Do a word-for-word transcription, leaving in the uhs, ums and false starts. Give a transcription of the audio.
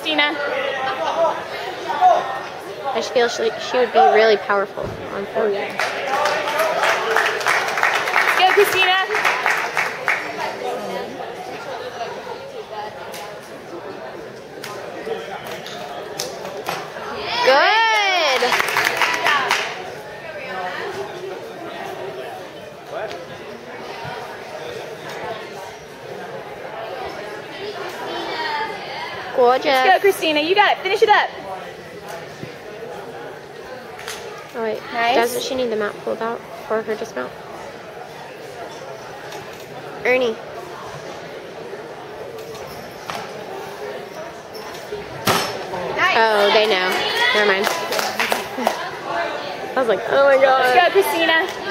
Christina. I just feel she, she would be really powerful on four. Go, Christina. Good. Gorgeous. Go, Christina. You got it. Finish it up. Oh wait, Nice. Doesn't she need the map pulled out for her dismount? Ernie. Nice. Oh, they know. Never mind. I was like, oh my god. Go, Christina.